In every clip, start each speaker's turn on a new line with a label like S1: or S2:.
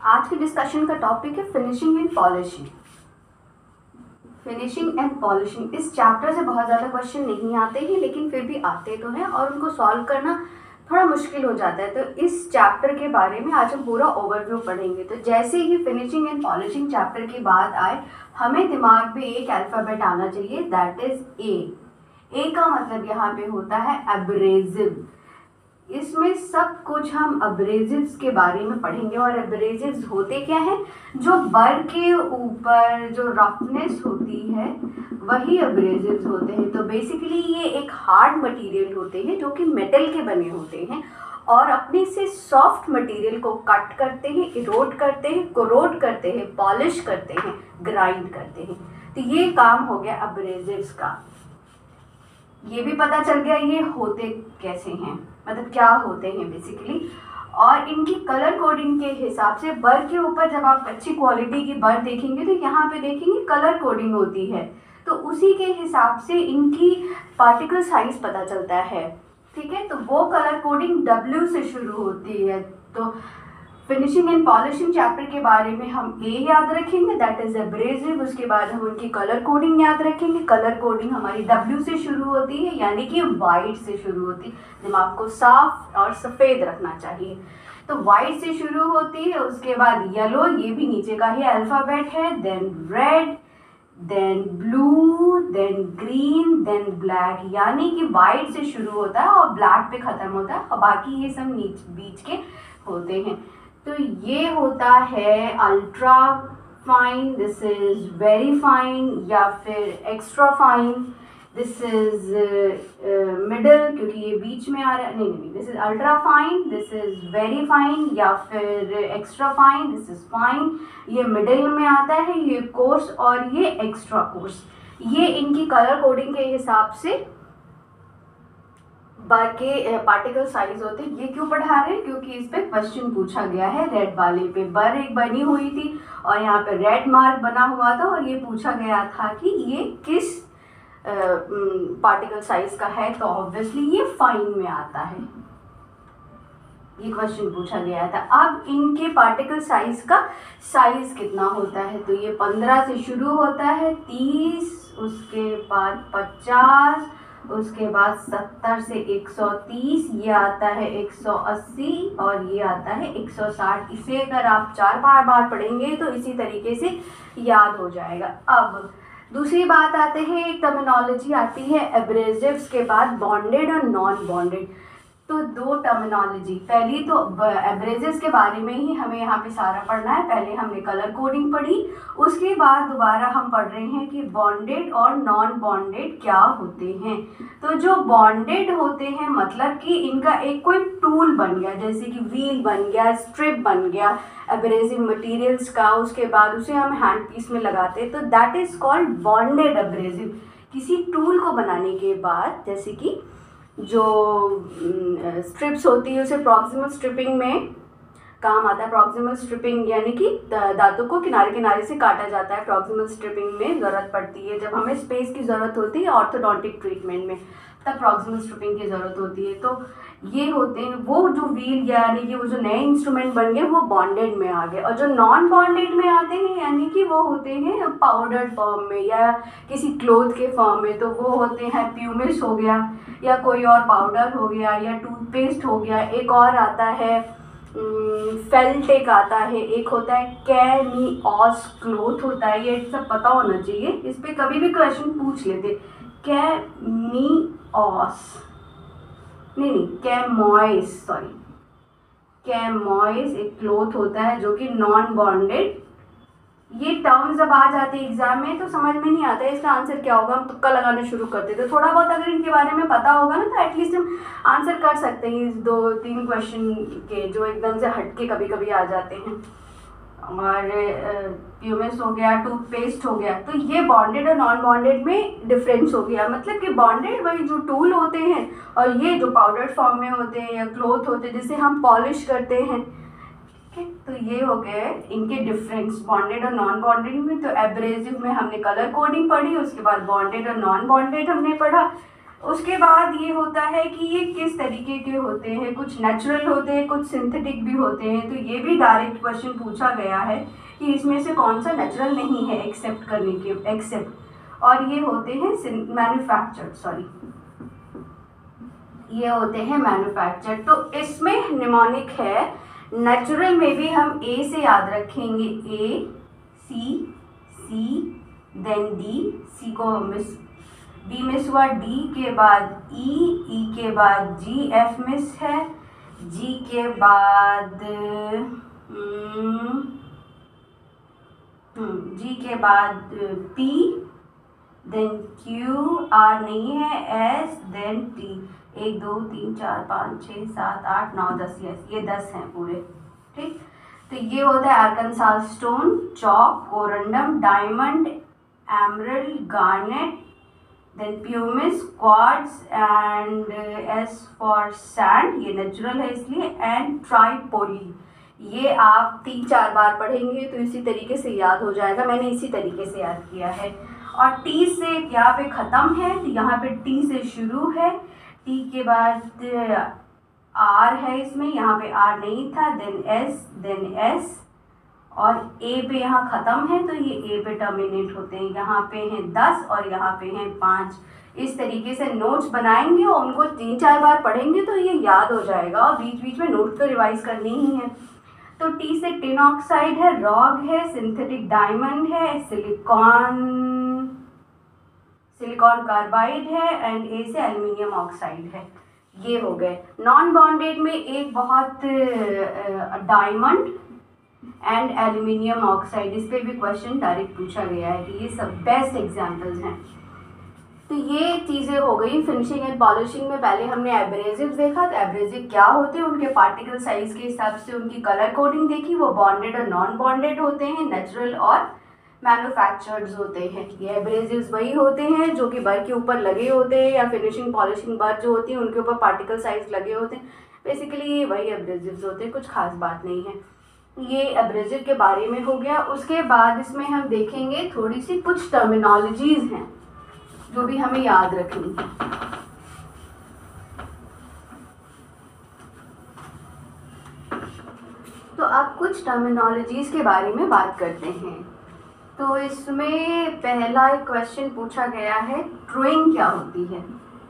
S1: आज के डिस्कशन का टॉपिक है finishing and polishing. Finishing and polishing, इस चैप्टर से बहुत ज़्यादा क्वेश्चन नहीं आते हैं, लेकिन फिर भी आते तो हैं और उनको सॉल्व करना थोड़ा मुश्किल हो जाता है। तो इस चैप्टर के बारे में आज हम पूरा ओवरव्यू पढ़ेंगे। तो जैसे ही फिनिशिंग एंड पॉलिशिंग चैप्टर की बात आए, हमें दिमाग में एक अल्फ़ाबेट आना चाहिए, दैट इज़ ए। ए का मतलब यहाँ पे होता है एब्रेजिव। इसमें सब कुछ हम अब्रेजिव्स के बारे में पढ़ेंगे। और अब्रेजिव्स होते क्या हैं? जो बर के ऊपर जो रफनेस होती है वही अब्रेजिव्स होते हैं। तो बेसिकली ये एक हार्ड मटेरियल होते हैं जो कि मेटल के बने होते हैं और अपने से सॉफ्ट मटेरियल को कट करते हैं, इरोड करते हैं, कोरोड करते हैं, पॉलिश करते हैं, ग्राइंड करते हैं। तो ये काम हो गया अब्रेजिव्स का। ये भी पता चल गया ये होते कैसे हैं, मतलब क्या होते हैं बेसिकली। और इनकी कलर कोडिंग के हिसाब से बर के ऊपर जब आप अच्छी क्वालिटी की बर देखेंगे तो यहाँ पे देखेंगे कलर कोडिंग होती है, तो उसी के हिसाब से इनकी पार्टिकल साइज पता चलता है। ठीक है, तो वो कलर कोडिंग W से शुरू होती है। तो फिनिशिंग एंड पॉलिशिंग चैप्टर के बारे में हम ए याद रखेंगे, दैट इज एब्रेजिव। उसके बाद हम उनकी कलर कोडिंग याद रखेंगे। कलर कोडिंग हमारी W से शुरू होती है, यानी कि वाइट से शुरू होती है। दिमाग को साफ और सफ़ेद रखना चाहिए। तो वाइट से शुरू होती है, उसके बाद येलो, ये भी नीचे का ही अल्फ़ाबेट है, then red, then blue, then green, then black. यानी कि वाइट से शुरू होता है और ब्लैक पे ख़त्म होता है और बाकी ये सब बीच के होते हैं। तो ये होता है ultra fine, this is very fine, या फिर extra fine, this is middle, क्योंकि ये बीच में आ रहा है। नहीं, this is ultra fine, this is very fine, या फिर extra fine, this is fine. ये मिडिल में आता है, ये कोर्स और ये एक्स्ट्रा कोर्स। ये इनकी कलर कोडिंग के हिसाब से बार के पार्टिकल साइज होते हैं। ये क्यों पढ़ा रहे हैं? क्योंकि इस पे क्वेश्चन पूछा गया है। रेड वाले पे बर एक बनी हुई थी और यहाँ पे रेड मार्क बना हुआ था और ये पूछा गया था कि ये किस पार्टिकल साइज का है। तो ऑब्वियसली ये फाइन में आता है, ये क्वेश्चन पूछा गया था। अब इनके पार्टिकल साइज का साइज कितना होता है? तो ये 15 से शुरू होता है, 30, उसके बाद 50, उसके बाद 70 से 130, ये आता है 180 और ये आता है 160। इसे अगर आप 4 बार पढ़ेंगे तो इसी तरीके से याद हो जाएगा। अब दूसरी बात आते हैं, एक टर्मिनोलॉजी आती है एब्रेजिव्स के बाद, बॉन्डेड और नॉन बॉन्डेड। तो दो टर्मिनोलॉजी, पहली तो एब्रेजिव्स के बारे में ही हमें यहाँ पे सारा पढ़ना है। पहले हमने कलर कोडिंग पढ़ी, उसके बाद दोबारा हम पढ़ रहे हैं कि बॉन्डेड और नॉन बॉन्डेड क्या होते हैं। तो जो बॉन्डेड होते हैं मतलब कि इनका एक कोई टूल बन गया, जैसे कि व्हील बन गया, स्ट्रिप बन गया एब्रेजिव मटेरियल्स का, उसके बाद उसे हम हैंड पीस में लगाते हैं, तो that is called bonded abrasive. किसी टूल को बनाने के बाद, जैसे कि जो स्ट्रिप्स होती है उसे प्रॉक्सिमल स्ट्रिपिंग में काम आता है। प्रॉक्सिमल स्ट्रिपिंग यानी कि धातु को किनारे किनारे से काटा जाता है। प्रॉक्सिमल स्ट्रिपिंग में ज़रूरत पड़ती है जब हमें स्पेस की ज़रूरत होती है ऑर्थोडोंटिक ट्रीटमेंट में, तब प्रॉक्सिमल स्ट्रिपिंग की ज़रूरत होती है। तो ये होते हैं वो जो व्हील, यानी कि वो जो नए इंस्ट्रूमेंट बन गए वो बॉन्डेड में आ गए। और जो नॉन बॉन्डेड में आते हैं यानी कि वो होते हैं पाउडर्ड फॉर्म में या किसी क्लोथ के फॉर्म में, तो वो होते हैं प्यूमिस हो गया या कोई और पाउडर हो गया या टूथपेस्ट हो गया। एक और आता है फेल्ट, एक आता है, एक होता है कैनिऑस क्लोथ होता है। ये सब पता होना चाहिए, इस पर कभी भी क्वेश्चन पूछ लेते। कैनिऑस नहीं, कैमॉइस, सॉरी, कैमॉइस एक क्लोथ होता है जो कि नॉन बॉन्डेड। ये टर्म्स जब आ जाते हैं एग्जाम में तो समझ में नहीं आता है इसका आंसर क्या होगा, हम तुक्का लगाना शुरू करते थे। थोड़ा बहुत अगर इनके बारे में पता होगा ना तो एटलीस्ट हम आंसर कर सकते हैं इस 2-3 क्वेश्चन के जो एकदम से हटके कभी कभी आ जाते हैं। और प्यूमिस हो गया, टूथपेस्ट हो गया। तो ये बॉन्डेड और नॉन बॉन्डेड में डिफरेंस हो गया। मतलब कि बॉन्डेड वही जो टूल होते हैं और ये जो पाउडर फॉर्म में होते हैं या क्लोथ होते हैं जिसे हम पॉलिश करते हैं। तो ये हो गए इनके डिफरेंस बॉन्डेड और नॉन बॉन्डेड में। तो एब्रेजिव में हमने कलर कोडिंग पढ़ी, उसके बाद बॉन्डेड और नॉन बॉन्डेड हमने पढ़ा, उसके बाद ये होता है कि ये किस तरीके के होते हैं, कुछ नेचुरल होते हैं, कुछ सिंथेटिक भी होते हैं। तो ये भी डायरेक्ट क्वेश्चन पूछा गया है कि इसमें से कौन सा नेचुरल नहीं है एक्सेप्ट करने के, एक्सेप्ट। और ये होते हैं मैन्युफैक्चर्ड, सॉरी, ये होते हैं मैन्युफैक्चर्ड। तो इसमें निमोनिक है। नेचुरल में भी हम ए से याद रखेंगे, ए, सी, देन डी, सी को मिस, डी मिस हुआ, डी के बाद ई के बाद जी, एफ मिस है, जी के बाद जी के बाद पी, देन क्यू, आर नहीं है, एस, देन टी। 1 2 3 4 5 6 7 8 9 10, यस ये 10 हैं पूरे, ठीक। तो ये होता है Arkansas stone, chalk, corundum, diamond, emerald, garnet, then pumice, quartz and S for sand, ये नेचुरल है इसलिए, एंड ट्राइपोली। ये आप 3-4 बार पढ़ेंगे तो इसी तरीके से याद हो जाएगा। मैंने इसी तरीके से याद किया है। और टी से यहाँ पे ख़त्म है, तो यहाँ पे टी से शुरू है, टी के बाद आर है इसमें, यहाँ पे आर नहीं था, देन एस, और ए पे यहाँ ख़त्म है तो ये ए पे टर्मिनेट होते हैं। यहाँ पे हैं 10 और यहाँ पे हैं 5। इस तरीके से नोट्स बनाएंगे और उनको 3-4 बार पढ़ेंगे तो ये याद हो जाएगा। और बीच बीच में नोट्स तो रिवाइज करनी ही है। तो टी से टिन ऑक्साइड है, रॉग है, सिंथेटिक डायमंड है, सिलिकॉन कार्बाइड है, एंड ए से एल्युमिनियम ऑक्साइड है। ये हो गए। नॉन बॉन्डेड में एक बहुत डायमंड एंड एल्युमिनियम ऑक्साइड, इस पे भी क्वेश्चन डायरेक्ट पूछा गया है कि ये सब बेस्ट एग्जांपल्स हैं। तो ये चीज़ें हो गई फिनिशिंग एंड पॉलिशिंग में। पहले हमने एब्रेसिव देखा, तो एब्रेसिव क्या होते हैं, उनके पार्टिकल साइज के हिसाब से उनकी कलर कोडिंग देखी। वो बॉन्डेड और नॉन बॉन्डेड होते हैं, नेचुरल और मैन्युफैक्चर्ड होते हैं। ये एब्रेसिव्स वही होते हैं जो कि बर के ऊपर लगे होते हैं, या फिनिशिंग पॉलिशिंग बर जो होती है उनके ऊपर पार्टिकल साइज लगे होते हैं। बेसिकली ये वही एब्रेसिव्स होते हैं, कुछ खास बात नहीं है। ये एब्रेसिव के बारे में हो गया। उसके बाद इसमें हम देखेंगे थोड़ी सी कुछ टर्मिनोलॉजीज हैं जो भी हमें याद रखनी है। तो अब कुछ टर्मिनोलॉजीज के बारे में बात करते हैं। तो इसमें पहला एक क्वेश्चन पूछा गया है, ट्रोइंग क्या होती है।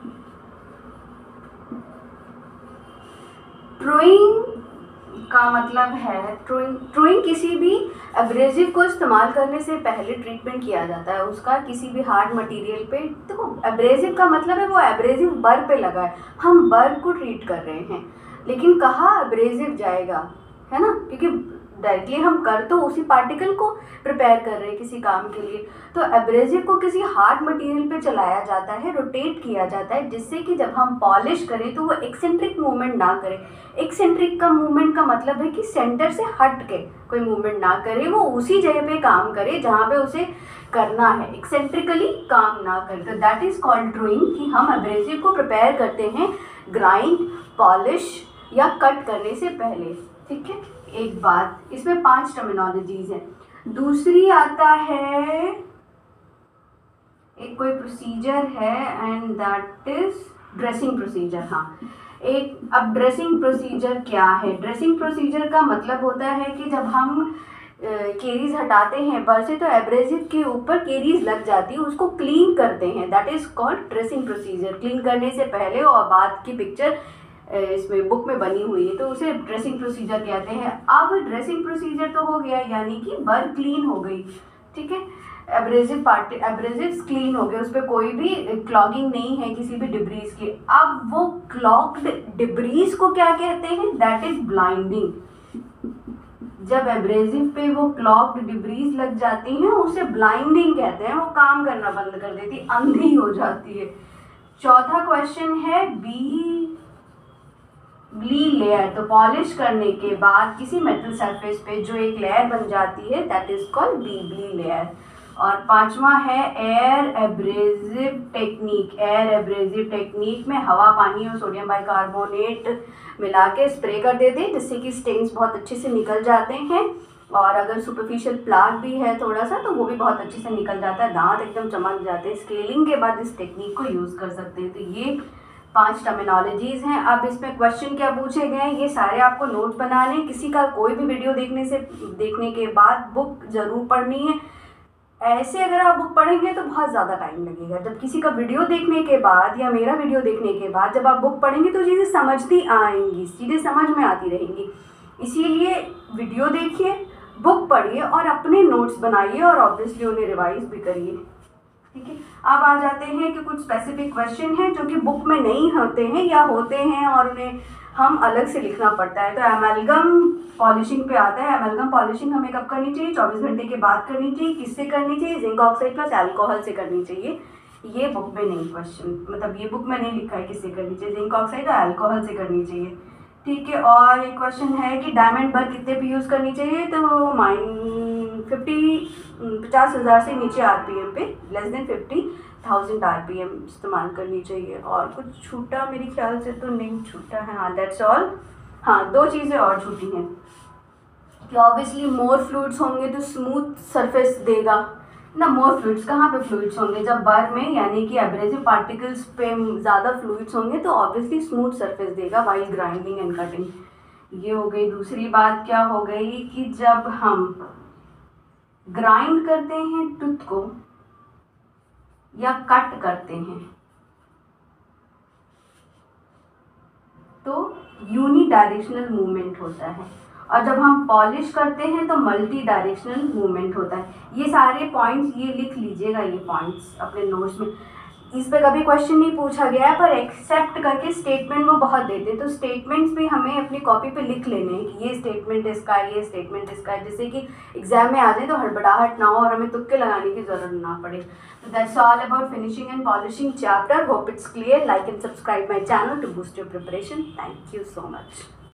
S1: ट्रोइंग का मतलब है, ट्रोइंग किसी भी एब्रेसिव को इस्तेमाल करने से पहले ट्रीटमेंट किया जाता है उसका, किसी भी हार्ड मटेरियल पे। देखो एब्रेसिव का मतलब है वो एब्रेसिव बर पे लगा है, हम बर को ट्रीट कर रहे हैं, लेकिन कहाँ एब्रेसिव जाएगा, है ना, क्योंकि डायरेक्टली हम कर तो उसी पार्टिकल को प्रिपेयर कर रहे हैं किसी काम के लिए। तो एब्रेसिव को किसी हार्ड मटेरियल पे चलाया जाता है, रोटेट किया जाता है, जिससे कि जब हम पॉलिश करें तो वो एक्सेंट्रिक मूवमेंट ना करे। एक्सेंट्रिक का मूवमेंट का मतलब है कि सेंटर से हट के कोई मूवमेंट ना करे, वो उसी जगह पे काम करे जहाँ पे उसे करना है, एक्सेंट्रिकली काम ना करे। तो दैट इज़ कॉल्ड ट्रोइंग, कि हम एब्रेसिव को प्रिपेयर करते हैं ग्राइंड, पॉलिश या कट करने से पहले, ठीक है। एक बात, इसमें 5 टर्मिनोलॉजीज हैं। दूसरी आता है, एक कोई प्रोसीजर है and that is dressing procedure. हाँ, एक अब ड्रेसिंग प्रोसीजर क्या है। ड्रेसिंग प्रोसीजर का मतलब होता है कि जब हम केरीज हटाते हैं बर से तो एब्रेसिव के ऊपर केरीज लग जाती है, उसको क्लीन करते हैं, that is called dressing procedure. Clean करने से पहले और बाद की पिक्चर इसमें बुक में बनी हुई है, तो उसे ड्रेसिंग प्रोसीजर कहते हैं। अब ड्रेसिंग प्रोसीजर तो हो गया, यानी कि बर क्लीन हो गई, ठीक है, एब्रेसिव्स क्लीन हो गए, उस पर कोई भी क्लॉगिंग नहीं है किसी भी डिब्रीज की। अब वो क्लॉग्ड डिब्रीज को क्या कहते हैं, दैट इज ब्लाइंडिंग। जब एब्रेसिव पे वो क्लॉग्ड डिब्रीज लग जाती हैं उसे ब्लाइंडिंग कहते हैं, वो काम करना बंद कर देती, अंधी हो जाती है। चौथा क्वेश्चन है ब्ली लेयर। तो पॉलिश करने के बाद किसी मेटल सरफेस पे जो एक लेयर बन जाती है that is called Beilby layer. और 5वां है air abrasive technique. Air abrasive technique में हवा, पानी और सोडियम बाइकार्बोनेट मिला के स्प्रे कर देते हैं जिससे कि स्टेन्स बहुत अच्छे से निकल जाते हैं। और अगर सुपरफिशियल प्लाक भी है थोड़ा सा तो वो भी बहुत अच्छे से निकल जाता है, दांत एकदम चमक जाते हैं। स्केलिंग के बाद इस टेक्निक को यूज़ कर सकते हैं। तो ये 5 टर्मिनोलॉजीज़ हैं। अब इसमें क्वेश्चन क्या पूछे गए हैं ये सारे आपको नोट बनाने। किसी का कोई भी वीडियो देखने के बाद बुक ज़रूर पढ़नी है। ऐसे अगर आप बुक पढ़ेंगे तो बहुत ज़्यादा टाइम लगेगा। जब किसी का वीडियो देखने के बाद या मेरा वीडियो देखने के बाद जब आप बुक पढ़ेंगे तो चीज़ें समझती आएंगी, चीज़ें समझ में आती रहेंगी। इसीलिए वीडियो देखिए, बुक पढ़िए और अपने नोट्स बनाइए और ऑब्वियसली उन्हें रिवाइज भी करिए। ठीक है, अब आ जाते हैं कि कुछ स्पेसिफिक क्वेश्चन हैं जो कि बुक में नहीं होते हैं या होते हैं और उन्हें हम अलग से लिखना पड़ता है। तो एमलगम पॉलिशिंग पे आता है। एमलगम पॉलिशिंग हमें कब करनी चाहिए? 24 घंटे के बाद करनी चाहिए। किससे करनी चाहिए? जिंक ऑक्साइड प्लस अल्कोहल से करनी चाहिए। ये बुक में नहीं क्वेश्चन, मतलब ये बुक में नहीं लिखा है किससे करनी चाहिए, जिंक ऑक्साइड और अल्कोहल से करनी चाहिए। ठीक है, और एक क्वेश्चन है कि डायमंड बर कितने पे यूज़ करनी चाहिए? तो 50,000 से नीचे आरपीएम पे, लेस देन 50,000 आरपीएम इस्तेमाल करनी चाहिए। और कुछ छूटा मेरे ख्याल से तो नहीं छूटा है। हाँ, दैट्स ऑल। हाँ, 2 चीज़ें और छूटी हैं कि ऑब्वियसली मोर फ्लूइड्स होंगे तो स्मूथ सरफेस देगा ना। मोर फ्लूइड्स कहाँ पे फ्लूइड्स होंगे? जब बर में यानी कि एब्रेसिव पार्टिकल्स पे ज़्यादा फ्लूइड्स होंगे तो ऑब्वियसली स्मूथ सरफेस देगा वाइल ग्राइंडिंग एंड कटिंग। ये हो गई। दूसरी बात क्या हो गई कि जब हम ग्राइंड करते हैं टूथ को या कट करते हैं तो यूनी डायरेक्शनल मूवमेंट होता है, और जब हम पॉलिश करते हैं तो मल्टी डायरेक्शनल मूवमेंट होता है। ये सारे पॉइंट्स ये लिख लीजिएगा, ये पॉइंट्स अपने नोट्स में। इस पे कभी क्वेश्चन नहीं पूछा गया है पर एक्सेप्ट करके स्टेटमेंट वो बहुत देते हैं, तो स्टेटमेंट्स भी हमें अपनी कॉपी पे लिख लेने हैं कि ये स्टेटमेंट इसका है, ये स्टेटमेंट इसका है, जिससे कि एग्जाम में आ जाए तो हड़बड़ाहट ना हो और हमें तुक्के लगाने की ज़रूरत ना पड़े। तो that's all about finishing and polishing chapter. Hope it's clear. Like and subscribe my channel to boost your preparation. Thank you so much.